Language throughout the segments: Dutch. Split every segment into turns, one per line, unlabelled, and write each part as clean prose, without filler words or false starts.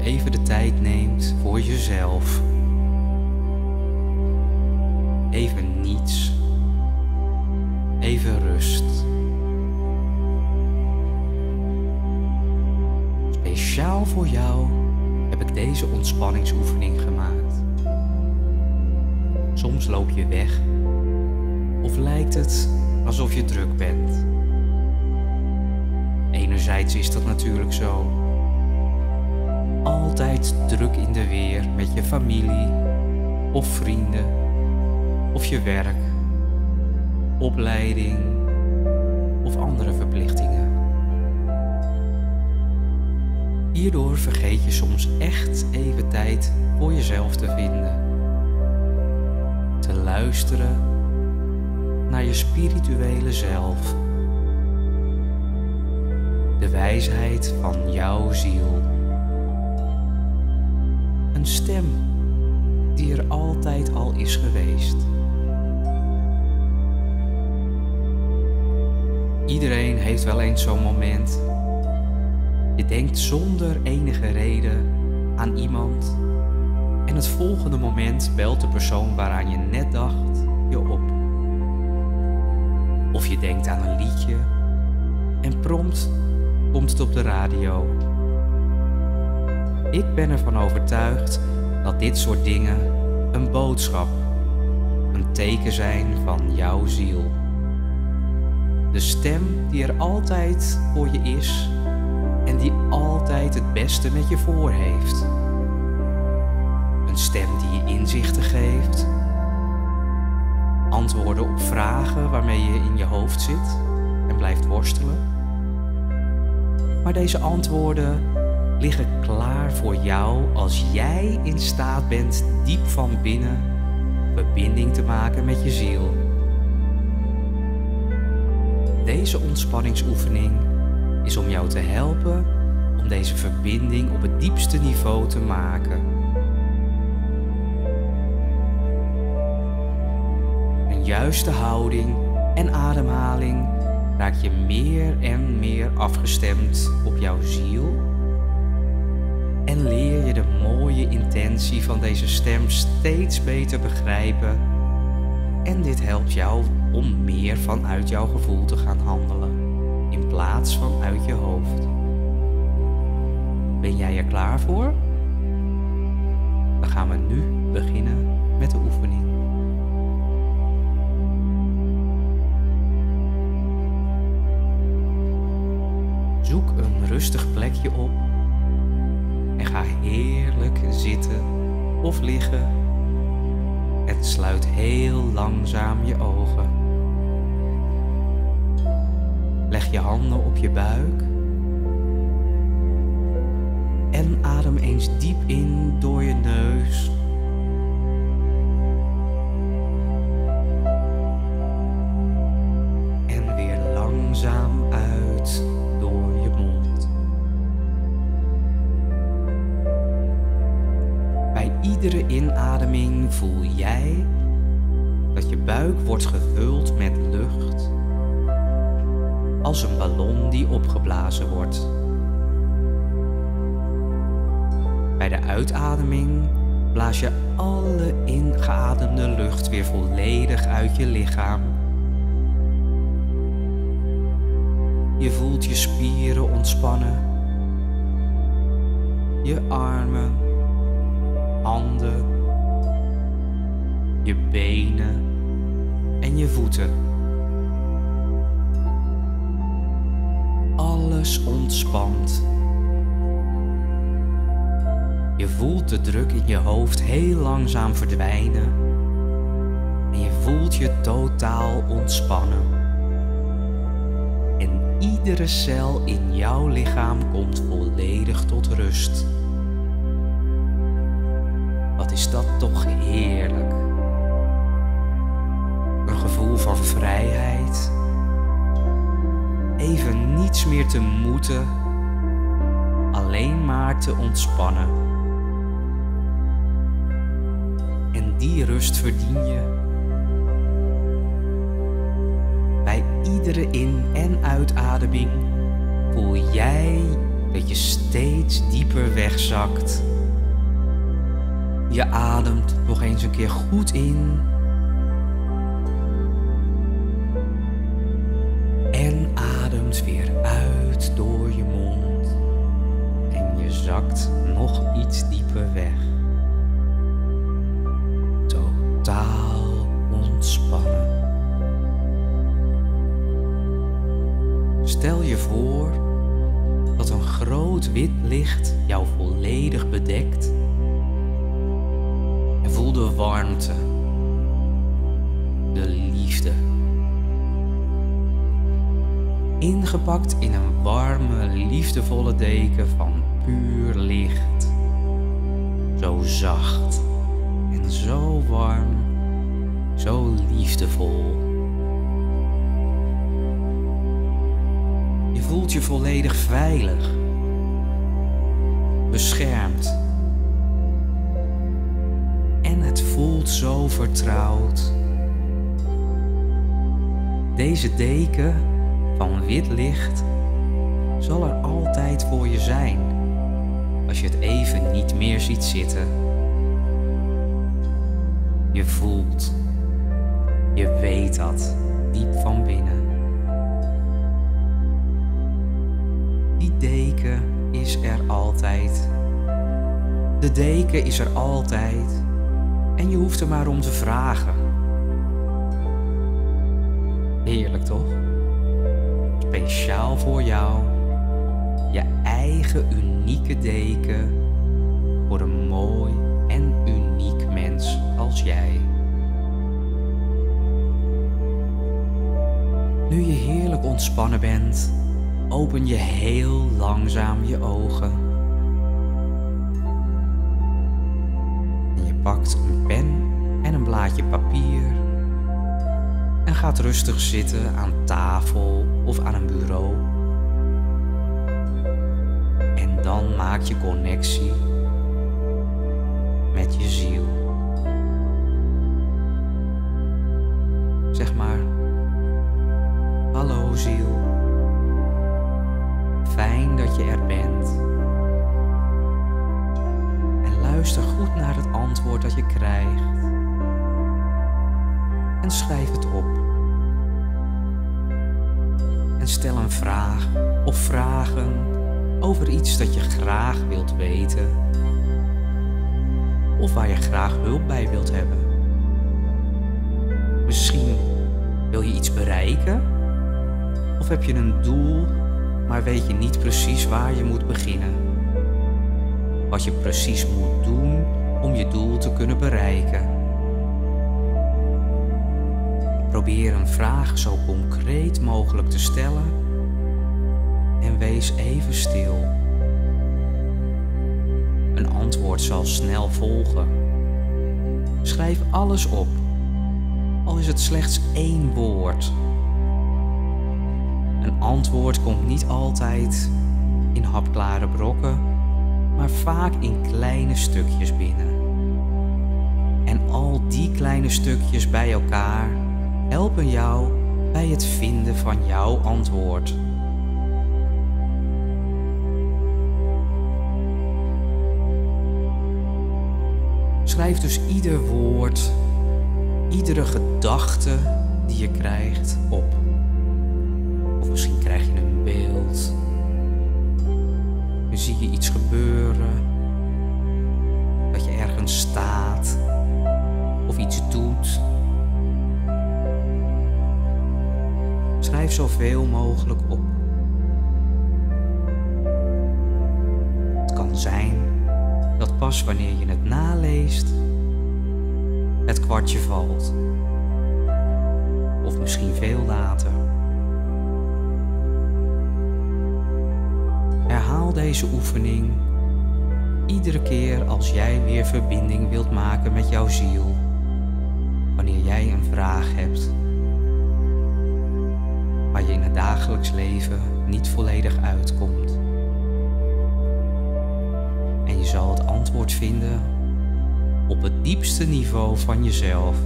even de tijd neemt voor jezelf. Even niets. Even rust. Speciaal voor jou heb ik deze ontspanningsoefening gemaakt. Soms loop je weg of lijkt het alsof je druk bent. Enerzijds is dat natuurlijk zo. Altijd druk in de weer met je familie of vrienden of je werk, opleiding of andere verplichtingen. Hierdoor vergeet je soms echt even tijd voor jezelf te vinden. Te luisteren naar je spirituele zelf. De wijsheid van jouw ziel. Een stem die er altijd al is geweest. Iedereen heeft wel eens zo'n moment. Je denkt zonder enige reden aan iemand en het volgende moment belt de persoon waaraan je net dacht je op. Of je denkt aan een liedje en prompt komt het op de radio. Ik ben ervan overtuigd dat dit soort dingen een boodschap, een teken zijn van jouw ziel. De stem die er altijd voor je is en die altijd het beste met je voor heeft. Een stem die je inzichten geeft, antwoorden op vragen waarmee je in je hoofd zit en blijft worstelen. Maar deze antwoorden liggen klaar voor jou als jij in staat bent diep van binnen verbinding te maken met je ziel. Deze ontspanningsoefening is om jou te helpen om deze verbinding op het diepste niveau te maken. Een juiste houding en ademhaling raak je meer en meer afgestemd op jouw ziel en leer je de mooie intentie van deze stem steeds beter begrijpen en dit helpt jou om meer vanuit jouw gevoel te gaan handelen in plaats van uit je hoofd. Ben jij er klaar voor? Dan gaan we nu beginnen met de oefening. Zoek een rustig plekje op en ga heerlijk zitten of liggen en sluit heel langzaam je ogen. Leg je handen op je buik en adem eens diep in door je neus. En weer langzaam uit door je mond. Bij iedere inademing voel jij dat je buik wordt gevuld met lucht, als een ballon die opgeblazen wordt. Bij de uitademing blaas je alle ingeademde lucht weer volledig uit je lichaam. Je voelt je spieren ontspannen, je armen, handen, je benen en je voeten. Alles ontspant. Je voelt de druk in je hoofd heel langzaam verdwijnen en je voelt je totaal ontspannen. En iedere cel in jouw lichaam komt volledig tot rust. Wat is dat toch heerlijk. Een gevoel van vrijheid. Even niets meer te moeten, alleen maar te ontspannen. En die rust verdien je. Bij iedere in- en uitademing voel jij dat je steeds dieper wegzakt. Je ademt nog eens een keer goed in. En ademt weer uit door je mond. En je zakt nog iets dieper weg. Totaal ontspannen. Stel je voor dat een groot wit licht jou volledig bedekt. En voel de warmte, de liefde. Ingepakt in een warme, liefdevolle deken van puur licht. Zo zacht en zo warm, zo liefdevol. Je voelt je volledig veilig, beschermd. En het voelt zo vertrouwd. Deze deken van wit licht zal er altijd voor je zijn, als je het even niet meer ziet zitten. Je voelt, je weet dat diep van binnen. Die deken is er altijd. De deken is er altijd. En je hoeft er maar om te vragen. Heerlijk toch? Speciaal voor jou. Je eigen unieke deken. Voor een mooi en uniek mens als jij. Nu je heerlijk ontspannen bent, open je heel langzaam je ogen. En je pakt een pen en een blaadje papier en gaat rustig zitten aan tafel of aan een bureau. En dan maak je connectie met je ziel. Zeg maar: hallo ziel. Fijn dat je er bent. En luister goed naar het antwoord dat je krijgt. En schrijf het op. En stel een vraag of vragen over iets dat je graag wilt weten. Of waar je graag hulp bij wilt hebben. Misschien wil je iets bereiken? Of heb je een doel, maar weet je niet precies waar je moet beginnen? Wat je precies moet doen om je doel te kunnen bereiken? Probeer een vraag zo concreet mogelijk te stellen en wees even stil. Een antwoord zal snel volgen. Schrijf alles op, al is het slechts 1 woord. Een antwoord komt niet altijd in hapklare brokken, maar vaak in kleine stukjes binnen. En al die kleine stukjes bij elkaar helpen jou bij het vinden van jouw antwoord. Schrijf dus ieder woord, iedere gedachte die je krijgt op. Of misschien krijg je een beeld. Dan zie je iets gebeuren. Dat je ergens staat. Of iets doet. Schrijf zoveel mogelijk op. Het kan zijn dat pas wanneer je het naleest, het kwartje valt. Of misschien veel later. Herhaal deze oefening iedere keer als jij weer verbinding wilt maken met jouw ziel. Wanneer jij een vraag hebt waar je in het dagelijks leven niet volledig uitkomt. En je zal het antwoord vinden op het diepste niveau van jezelf.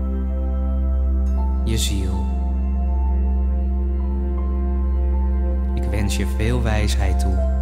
Je ziel. Ik wens je veel wijsheid toe.